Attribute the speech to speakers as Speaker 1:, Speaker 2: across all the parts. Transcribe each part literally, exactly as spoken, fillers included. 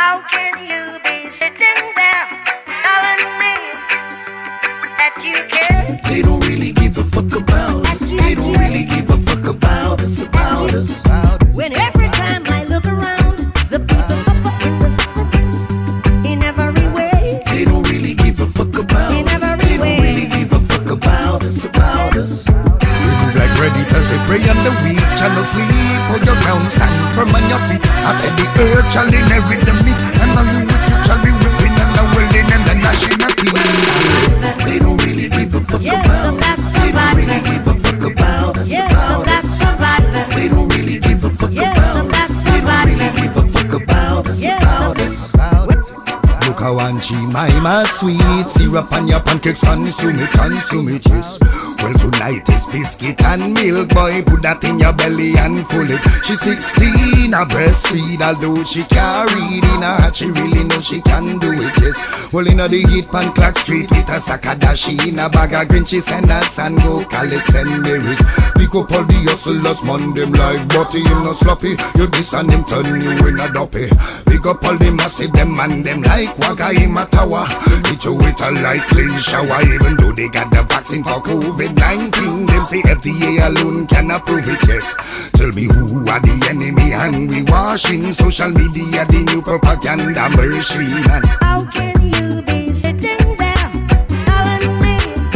Speaker 1: How can you be sitting there telling me that you care?
Speaker 2: They don't really give a fuck about us. They don't really give a fuck about us, about us.
Speaker 1: When every time I look around, the people suffer in the suffering in every way.
Speaker 2: They don't really give a fuck about
Speaker 1: In
Speaker 2: us.
Speaker 1: every
Speaker 2: They don't
Speaker 1: way.
Speaker 2: really give a fuck about us, about us.
Speaker 3: We move like predators, they prey on the weak. Shall no sleep, hold your ground, stand firm on your feet. I said the earth shall inherit the meat, and all you wicked shall be whipping and the willing and the gnashing of teeth.
Speaker 2: They don't really give a fuck
Speaker 1: Yes,
Speaker 2: about
Speaker 1: the best
Speaker 2: us. They don't really
Speaker 1: survivor.
Speaker 2: give a fuck about us,
Speaker 1: Yes, the
Speaker 2: about
Speaker 1: best
Speaker 2: us.
Speaker 1: survivor.
Speaker 2: They don't really give a fuck
Speaker 1: Yes,
Speaker 2: about
Speaker 1: the
Speaker 2: us.
Speaker 1: best
Speaker 2: They don't really
Speaker 1: survivor.
Speaker 2: give a fuck about us,
Speaker 1: Yes,
Speaker 2: about
Speaker 1: the
Speaker 2: us.
Speaker 3: Look how one Jemima sweet, syrup on your pancakes, consume it, consume it, yes. Well, tonight is biscuit and milk, boy, put that in your belly and full it. She's sixteen, a breastfeed, although she can't read in her heart, she really know she can do it, yes. Well, in the heat pan clock street with a sack of dashi in a bag of green, she send us and go call it Saint Mary's. Pick up all the hustlers, man, them like butty, you no sloppy, you this and them turn you in a duppy. Pick up all the massive, them man, them like Waga in my tower. Hit you with a light clean shower. Even though they got the vaccine for COVID nineteen, them say F D A alone can approve it, yes. Tell me who are the enemy and we washing social media, the new propaganda machine. And
Speaker 1: How can you be sitting there telling me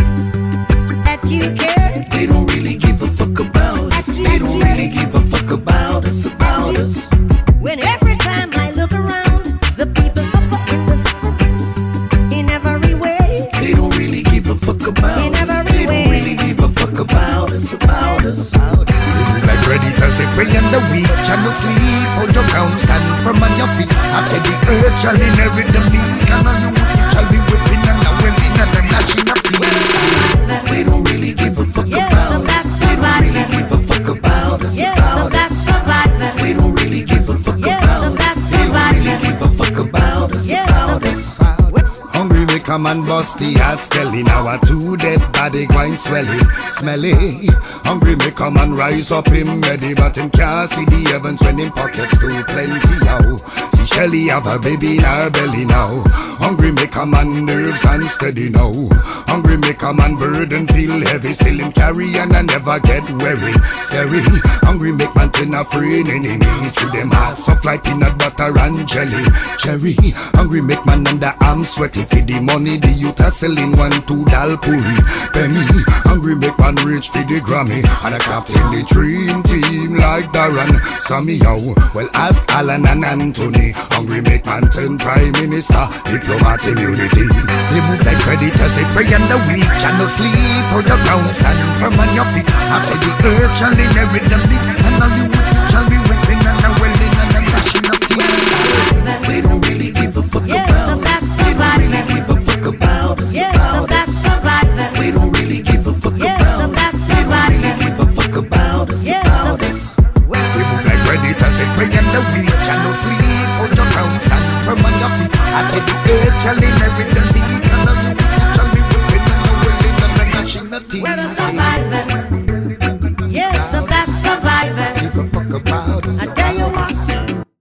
Speaker 1: that you care?
Speaker 2: They don't really give a fuck about us. They don't really give a fuck about us, about us.
Speaker 1: When every time I look around, the people suffer in the suffering in every way.
Speaker 2: They don't really give a fuck about
Speaker 1: In
Speaker 2: us.
Speaker 1: every
Speaker 2: They
Speaker 1: way.
Speaker 2: don't really give a fuck about us, about us.
Speaker 3: we move like predators, they prey on the weak. Shall no sleep, hold your ground, stand firm on your feet. I said the earth shall inherit the meek, and all you wicked shall be whipping and the willing and the gnashing of teeth.
Speaker 2: They don't really give a fuck
Speaker 1: Yes,
Speaker 2: about
Speaker 1: the
Speaker 2: us.
Speaker 1: best
Speaker 2: They don't really
Speaker 1: survivor.
Speaker 2: give a fuck about us,
Speaker 1: Yes, the
Speaker 2: about us.
Speaker 1: best survivor.
Speaker 2: They don't really give a fuck
Speaker 1: Yes,
Speaker 2: about
Speaker 1: the
Speaker 2: us.
Speaker 1: best
Speaker 2: They don't really
Speaker 1: survivor.
Speaker 2: give a fuck about us,
Speaker 1: Yes, the
Speaker 2: about
Speaker 1: best.
Speaker 2: us.
Speaker 3: Hungry make a man bust the ass kelly. Now a two dead body going swelly, smelly. Hungry make a man rise up him ready, but him can't see the heavens when him pockets too plenty. Yo, see Shelly have a baby in her belly now. Hungry make a man nerves unsteady now. Hungry make a man burden feel heavy, still him carry and I never get weary. Scary. Hungry make man turn afraid enemy. Through them hearts soft like peanut butter and jelly. Cherry. Hungry make man under arm sweaty. For the money the youth are selling one two dal puri. Penny. Hungry make man rich for the Grammy, and a captain the dream team like Darren Sammy yo. Well ask Alan and Anthony. Hungry make man turn prime minister, diplomat immunity. They move like predators, they prey on the weak. Shall no sleep, hold the ground, stand firm on your feet. I said the earth shall inherit the meek, and all you wicked shall be whipping and the welling and the gnashing of teeth.
Speaker 2: They don't really give a fuck
Speaker 1: Yes,
Speaker 2: about
Speaker 1: the
Speaker 2: us.
Speaker 1: best
Speaker 2: They don't really
Speaker 1: survivor.
Speaker 2: give a fuck about us,
Speaker 1: Yes, the
Speaker 2: about us.
Speaker 1: best survivor.
Speaker 2: They don't really give a fuck
Speaker 1: Yes,
Speaker 2: about
Speaker 1: the
Speaker 2: us.
Speaker 1: best
Speaker 2: They don't really
Speaker 1: survivor.
Speaker 2: give a fuck about us,
Speaker 1: Yes,
Speaker 2: about
Speaker 1: the
Speaker 2: us.
Speaker 3: We move like predators, they prey on the weak. Shall no sleep, hold your ground, stand firm on your feet. I said the earth shall inherit the meek, and all you wicked shall be whipping and the willing and the gnashing of teeth.